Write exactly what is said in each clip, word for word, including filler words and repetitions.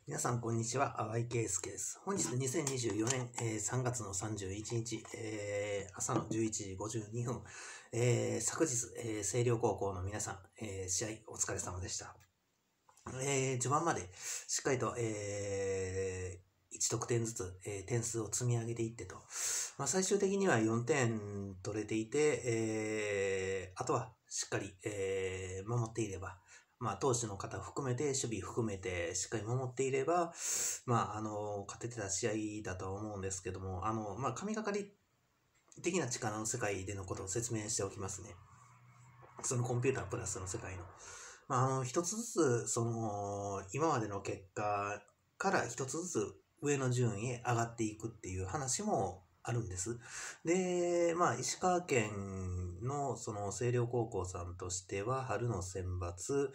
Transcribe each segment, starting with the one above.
皆さん、こんにちは。淡井圭介です。本日にせんにじゅうよねん、えーさんがつのさんじゅういちにち、えー朝のじゅういちじごじゅうにふん、えー昨日、えー星稜高校の皆さん、えー試合お疲れ様でした。えー序盤までしっかりと、えーいち得点ずつ、えー点数を積み上げていってと、まあ、最終的にはよんてん取れていて、えーあとはしっかり、えー守っていれば、まあ、投手の方含めて、守備含めて、しっかり守っていれば、まあ、あの、勝ててた試合だとは思うんですけども、あの、まあ、神がかり的な力の世界でのことを説明しておきますね。そのコンピュータープラスの世界の。まあ、あの、一つずつ、その、今までの結果から一つずつ上の順位へ上がっていくっていう話もあるんです。で、まあ、石川県の、その、星稜高校さんとしては、春の選抜、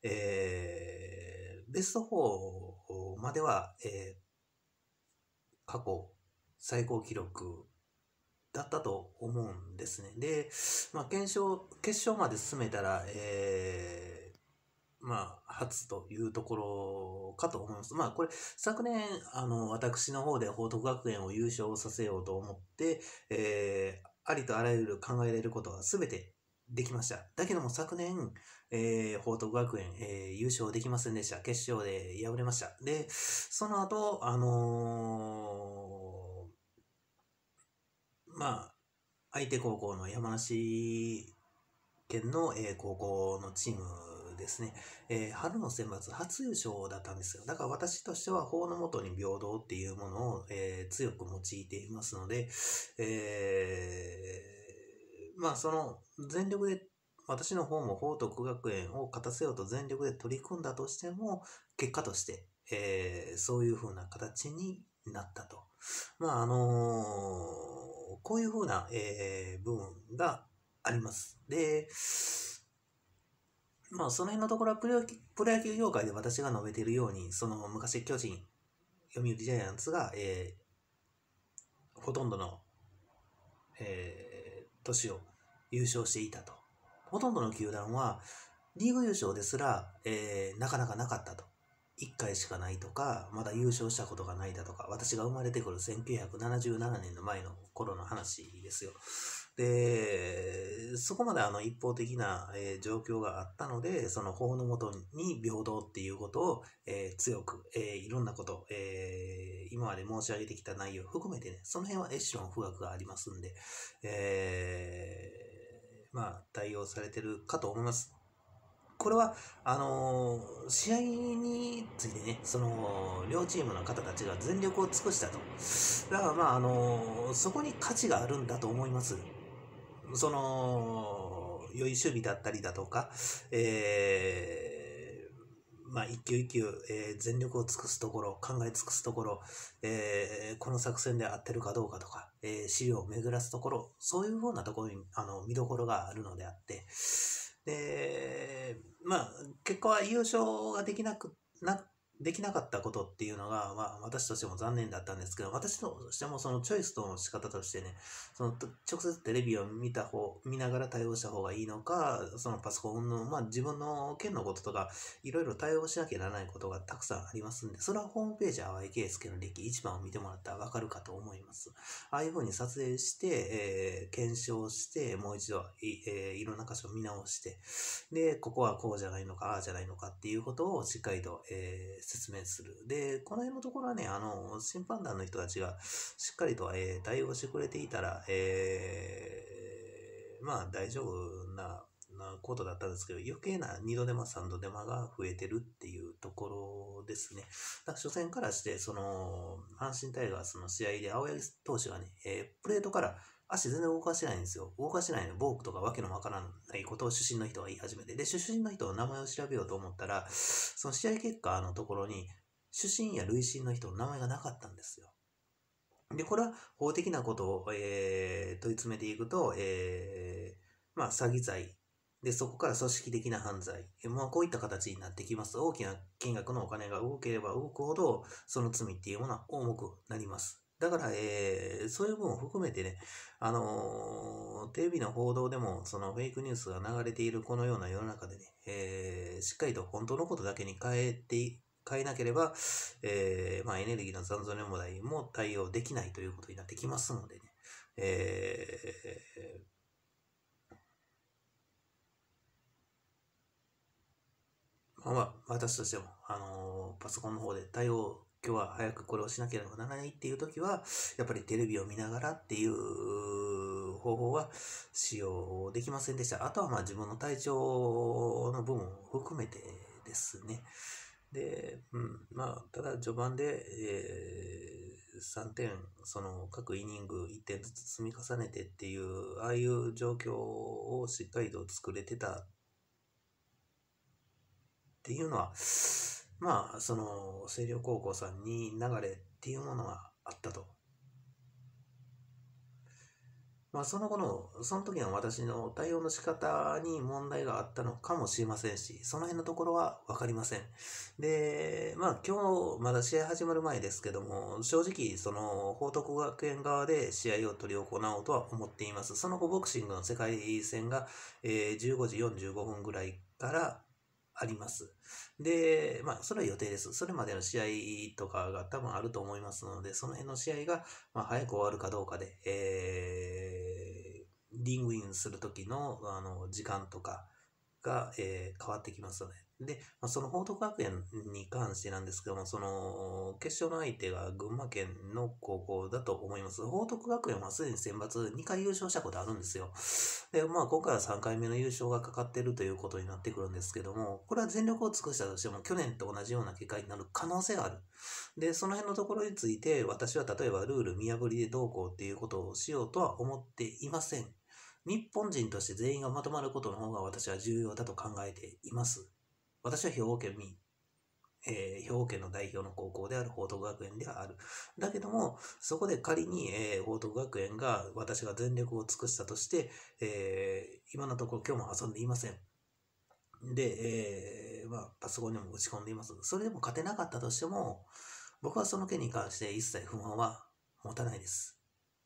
えー、ベストよんまでは、えー過去最高記録だったと思うんですね。で、まあ、検証、決勝まで進めたら、えー、まあ、初というところかと思います。まあ、これ、昨年、あの、私の方で報徳学園を優勝させようと思って、えー、ありとあらゆる考えられることは全てできました。だけども昨年、えー、報徳学園、えー、優勝できませんでした。決勝で敗れました。で、その後、あのーまあ、相手高校の山梨県の、えー高校のチームですね、えー春の選抜初優勝だったんですよ。だから私としては法の下に平等っていうものを、えー強く用いていますので、えーまあその全力で私の方も報徳学園を勝たせようと全力で取り組んだとしても、結果として、えーそういう風な形になったと。まああのーこういう風な、えー部分があります。で、まあその辺のところはプロ野球プロ野球業界で私が述べているように、その昔巨人、読売ジャイアンツが、えーほとんどの、えー年を優勝していたと。ほとんどの球団はリーグ優勝ですら、えーなかなかなかったと。いっかいしかないとか、まだ優勝したことがないだとか、私が生まれてくるせんきゅうひゃくななじゅうななねんの前の頃の話ですよ。で、そこまであの一方的な、えー状況があったので、その法のもとに平等っていうことを、えー強く、えーいろんなこと、えー今まで申し上げてきた内容を含めてね、その辺はエッシロン不学がありますんで、えーまあ対応されてるかと思います。これは、あのー試合についてね、その、両チームの方たちが全力を尽くしたと。だからまあ、あのーそこに価値があるんだと思います。その、良い守備だったりだとか、えーまあ、一球一球、えー全力を尽くすところ、考え尽くすところ、えーこの作戦で合ってるかどうかとか、えー資料を巡らすところ、そういうふうなところにあの見どころがあるのであって、で、まあ、結果は優勝ができなくな、できなかったことっていうのが、まあ、私としても残念だったんですけど、私としてもそのチョイスの仕方としてね、そのと直接テレビを見た方、見ながら対応した方がいいのか、そのパソコンの、まあ自分の件のこととか、いろいろ対応しなきゃならないことがたくさんありますんで、それはホームページ淡井圭介の歴一番を見てもらったらわかるかと思います。ああいうふうに撮影して、えー検証して、もう一度い、えーいろんな箇所を見直して、で、ここはこうじゃないのか、ああじゃないのかっていうことをしっかりと、えー説明する。で、この辺のところはね、あの、審判団の人たちがしっかりと、えー対応してくれていたら、えーまあ大丈夫な、なことだったんですけど、余計なにど手間さんど手間が増えてるっていうところですね。だから初戦からして、その、阪神タイガースの試合で青柳投手がね、えープレートから足全然動かしてないんですよ。動かしてないの、ボークとかわけのわからないことを出身の人が言い始めて。で、出身の人の名前を調べようと思ったら、その試合結果のところに、出身や累進の人の名前がなかったんですよ。で、これは法的なことを、えー問い詰めていくと、えーまあ、詐欺罪。で、そこから組織的な犯罪。まあ、こういった形になってきます。大きな金額のお金が動ければ動くほど、その罪っていうものは重くなります。だから、えーそういう部分を含めてね、あのーテレビの報道でも、そのフェイクニュースが流れているこのような世の中でね、えーしっかりと本当のことだけに変えてい変えなければ、えーまあ、エネルギーの残存量問題も対応できないということになってきますのでね、えーまあ、まあ私としても、あのーパソコンの方で対応、今日は早くこれをしなければならないっていう時は、やっぱりテレビを見ながらっていう方法は使用できませんでした。あとはまあ自分の体調の部分を含めてですね。で、うん、まあ、ただ序盤で、えー、さんてん、その各イニングいってんずつ積み重ねてっていう、ああいう状況をしっかりと作れてたっていうのは、まあ、その、星稜高校さんに流れっていうものがあったと。まあ、その後の、その時の私の対応の仕方に問題があったのかもしれませんし、その辺のところはわかりません。で、まあ、今日、まだ試合始まる前ですけども、正直、その、報徳学園側で試合を執り行おうとは思っています。その後、ボクシングの世界戦が、えー、じゅうごじよんじゅうごふんぐらいからあります。で、まあ、それは予定です。それまでの試合とかが多分あると思いますので、その辺の試合が、まあ、早く終わるかどうかで、えー、リングインする時の、あの、時間とかが、えー変わってきますので。で、まあ、その報徳学園に関してなんですけども、その、決勝の相手が群馬県の高校だと思います。報徳学園はすでに選抜にかい優勝したことあるんですよ。で、まあ、今回はさんかいめの優勝がかかっているということになってくるんですけども、これは全力を尽くしたとしても、去年と同じような結果になる可能性がある。で、その辺のところについて、私は例えばルール見破りでどうこうっていうことをしようとは思っていません。日本人として全員がまとまることの方が私は重要だと考えています。私は兵庫県民、えー、兵庫県の代表の高校である報徳学園ではある。だけども、そこで仮に、えー、報徳学園が私が全力を尽くしたとして、えー、今のところ今日も遊んでいません。で、えー、まあ、パソコンにも打ち込んでいます。それでも勝てなかったとしても、僕はその件に関して一切不満は持たないです。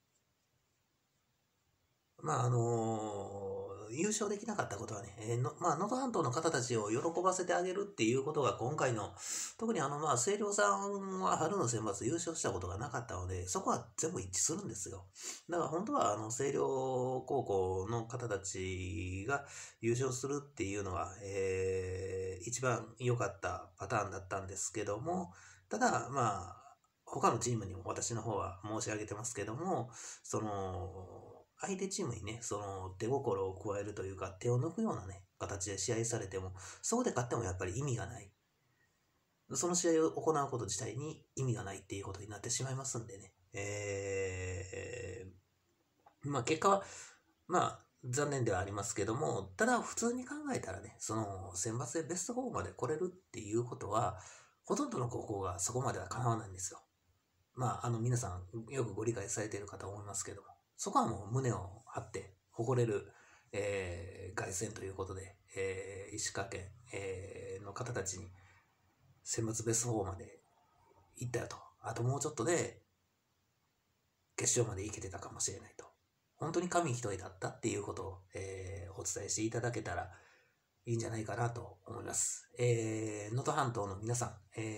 まあ、あのー優勝できなかったことはね、えーのまあ、能登半島の方たちを喜ばせてあげるっていうことが今回の、特にあの、まあ、星稜さんは春の選抜優勝したことがなかったので、そこは全部一致するんですよ。だから本当は、あの、星稜高校の方たちが優勝するっていうのは、えー、一番良かったパターンだったんですけども、ただ、まあ、他のチームにも私の方は申し上げてますけども、その、相手チームにね、その手心を加えるというか、手を抜くようなね、形で試合されても、そこで勝ってもやっぱり意味がない。その試合を行うこと自体に意味がないっていうことになってしまいますんでね。えー、まあ結果は、まあ残念ではありますけども、ただ普通に考えたらね、その選抜でベストよんまで来れるっていうことは、ほとんどの高校がそこまでは叶わないんですよ。まあ、あの皆さんよくご理解されているかと思いますけども、そこはもう胸を張って誇れる、えー、凱旋ということで、えー、石川県、えー、の方たちに選抜ベストよんまで行ったよと。あともうちょっとで決勝まで行けてたかもしれないと。本当に紙一重だったっていうことを、えー、お伝えしていただけたらいいんじゃないかなと思います。えー、能登半島の皆さん、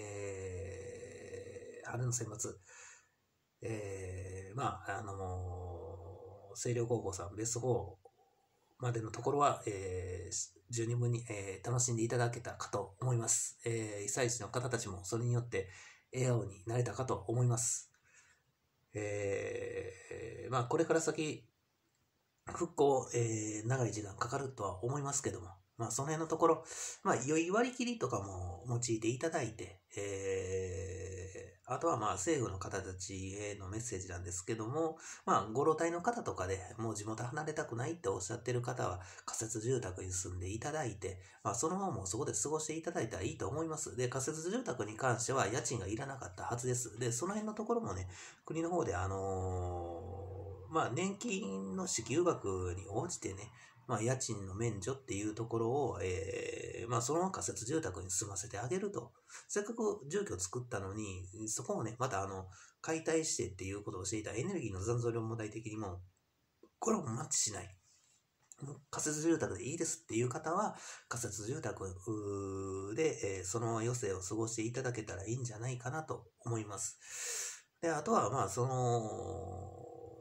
えー、春の選抜、えー、まあ、あのー、星稜高校さんベストよんまでのところは、えー、十二分に、えー、楽しんでいただけたかと思います。えー、被災地の方たちもそれによって笑顔になれたかと思います。えー、まあ、これから先、復興、えー、長い時間かかるとは思いますけども、まあ、その辺のところ、まあ、良い割り切りとかも用いていただいて、えー、あとはまあ、政府の方たちへのメッセージなんですけども、まあ、ご老体の方とかでもう地元離れたくないっておっしゃってる方は、仮設住宅に住んでいただいて、まあ、そのままもうそこで過ごしていただいたらいいと思います。で、仮設住宅に関しては家賃がいらなかったはずです。で、その辺のところもね、国の方であのーまあ、年金の支給額に応じてね、まあ、家賃の免除っていうところを、えー、まあ、そのまま仮設住宅に住ませてあげると。せっかく住居を作ったのに、そこをね、またあの、解体してっていうことをしていたエネルギーの残存量問題的にも、これもマッチしない。 仮設住宅でいいですっていう方は、仮設住宅で、えー、その余生を過ごしていただけたらいいんじゃないかなと思います。で、あとは、まあ、その、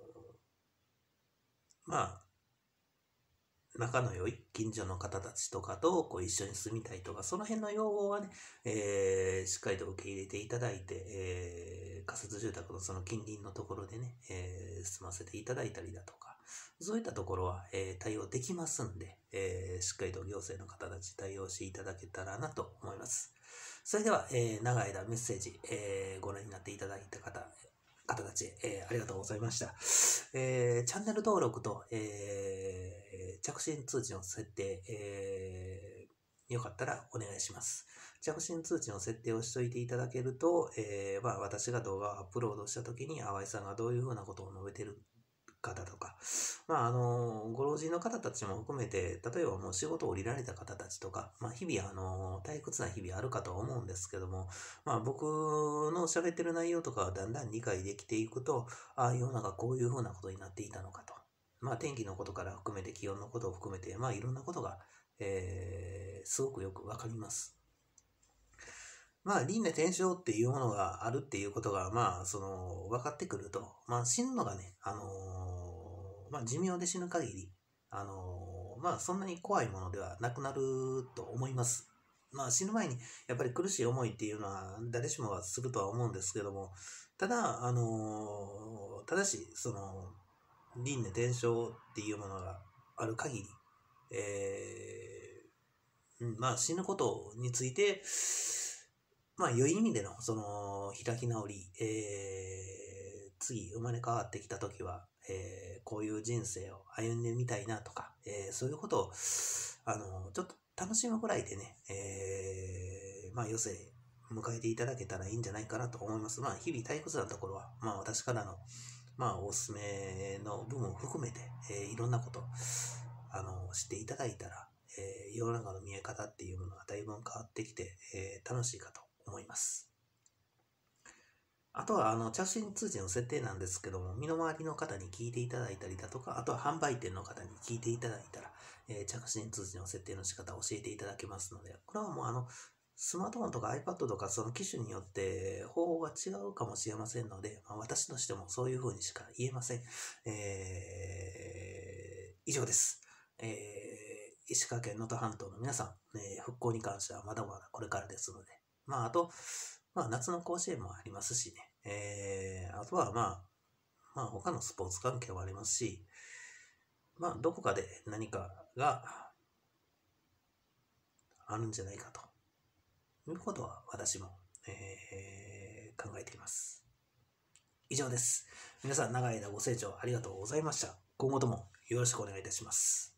まあ、仲の良い近所の方たちとかとこう一緒に住みたいとか、その辺の要望はね、えー、しっかりと受け入れていただいて、えー、仮設住宅のその近隣のところでね、えー、住ませていただいたりだとか、そういったところは、えー、対応できますんで、えー、しっかりと行政の方たち対応していただけたらなと思います。それでは、えー、長い間メッセージ、えー、ご覧になっていただいた方、方たち、えー、ありがとうございました。えー、チャンネル登録と、えー、着信通知の設定、えー、よかったらお願いします。着信通知の設定をしておいていただけると、えーまあ、私が動画をアップロードしたときに、淡井さんがどういうふうなことを述べてる方とか、まあ、あの、ご老人の方たちも含めて、例えばもう仕事を降りられた方たちとか、まあ、日々、あの、退屈な日々あるかとは思うんですけども、まあ、僕の喋ってる内容とかはだんだん理解できていくと、ああ、世の中こういうふうなことになっていたのかと。まあ、天気のことから含めて、気温のことを含めて、まあ、いろんなことが、えー、すごくよくわかります。まあ、輪廻転生っていうものがあるっていうことが、まあ、その、分かってくると、まあ、死ぬのがね、あのーまあ、寿命で死ぬ限り、あのーまあ、そんなに怖いものではなくなると思います。まあ、死ぬ前に、やっぱり苦しい思いっていうのは、誰しもがするとは思うんですけども、ただ、あのーただし、その、輪廻転生っていうものがある限り、えー、うん、まあ、死ぬことについて、まあ、良い意味での、その、開き直り、えー、次、生まれ変わってきたときは、えー、こういう人生を歩んでみたいなとか、えー、そういうことを、あの、ちょっと楽しむぐらいでね、えー、まあ、余生、迎えていただけたらいいんじゃないかなと思います。まあ、日々退屈なところは、まあ、私からの、まあ、おすすめの部分を含めて、えー、いろんなこと、あの、知っていただいたら、えー、世の中の見え方っていうものがだいぶ変わってきて、えー、楽しいかと思います。あとは、あの、着信通知の設定なんですけども、身の回りの方に聞いていただいたりだとか、あとは販売店の方に聞いていただいたら、えー、着信通知の設定の仕方を教えていただけますので、これはもうあの、スマートフォンとか iPad とかその機種によって方法が違うかもしれませんので、まあ、私としてもそういう風にしか言えません。えー、以上です。えー、石川県能登半島の皆さん、えー、復興に関してはまだまだこれからですので、まあ、あと、まあ、夏の甲子園もありますしね、えー、あとはまあ、まあ、他のスポーツ関係もありますし、まあ、どこかで何かがあるんじゃないかということは私も、えー、考えています。以上です。皆さん長い間ご清聴ありがとうございました。今後ともよろしくお願いいたします。